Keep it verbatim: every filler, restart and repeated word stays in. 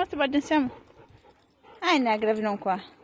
să bagi în seamă. Hai, neagră, vină cu